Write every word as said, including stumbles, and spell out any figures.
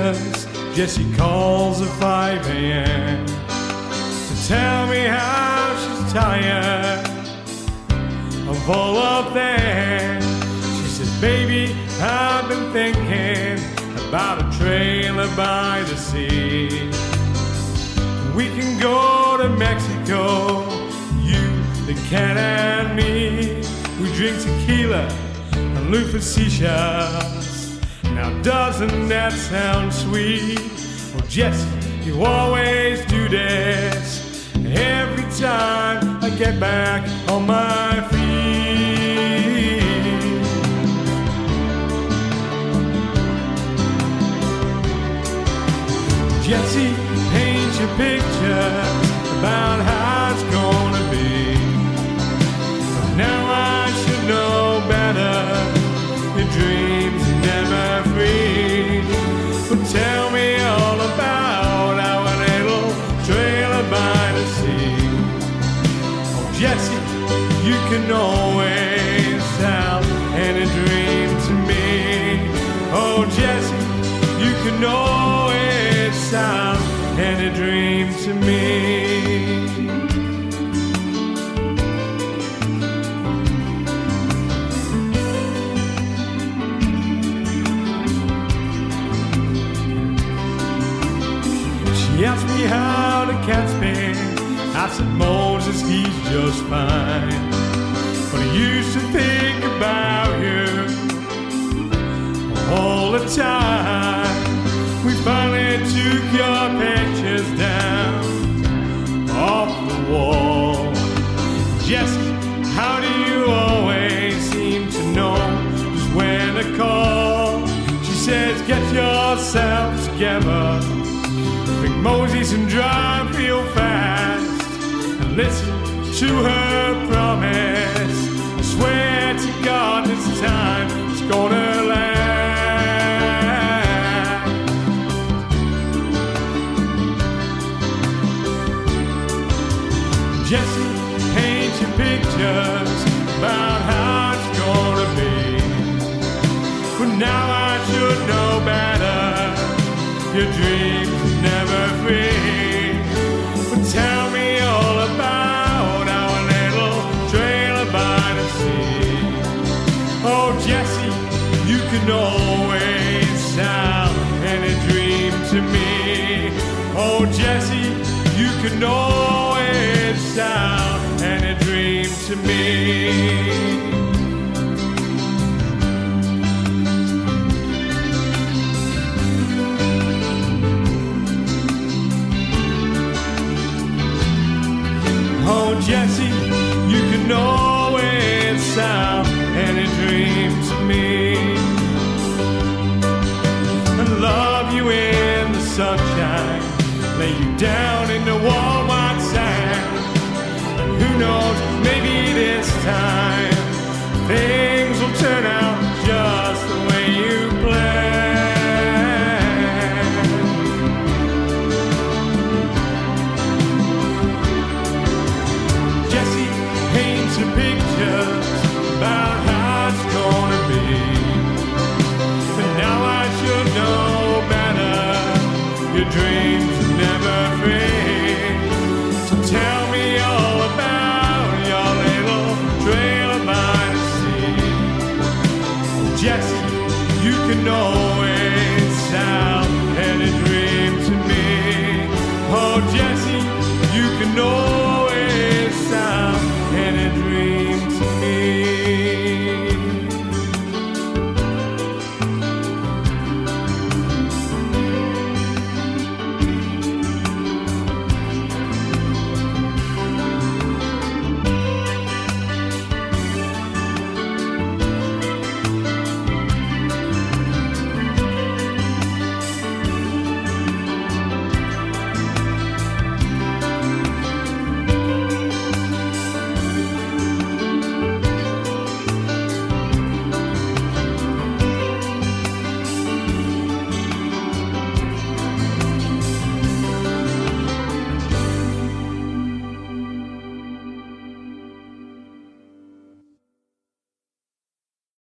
Vegas Jessie calls at five A M to tell me how she's tired of all of them. She says, baby, I've been thinking about a trailer by the sea. We can go to Mexico, you, the cat and me. We drink tequila and look for seashells. Now doesn't that sound sweet? Oh Jessie, you always do this every time I get back on my feet. Jessie, paint your picture about how it's gonna be. But now I should know better. Your dreams are never free. But tell me all about our little trailer by the sea. Oh Jessie, you can always tell any dream to me. Oh Jessie, you can always sound any dream to me. She asked me how the cat's been. I said, Moses, he's just fine. But I used to think about you all the time. We finally took your pictures down off the wall. Jessie, how do you always seem to know just when to call? She says, get yourself together, bring Moses and drive real fast, and listen to her promise. I swear to God this time it's gonna last. Jessie, paint your pictures about how it's gonna be. But now I should know better. Your dreams are never free. But tell me all about our little trailer by the sea. Oh Jessie, you can always sound any dream to me. Oh Jessie, you can always sound any dream to me. Oh Jessie, you can always sound any dream to me. And love you in the sunshine, lay you down in the warm white sand. And who knows, maybe this time things will turn out just the way you planned. Jessie, paint your pictures about how it's gonna be. But now I should know better. Your dreams